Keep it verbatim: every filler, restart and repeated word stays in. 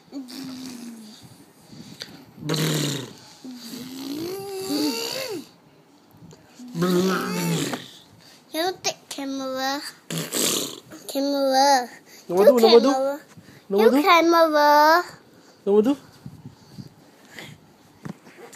You take camera. Camera. Nomor tu, nomor tu. You camera. Nomor tu.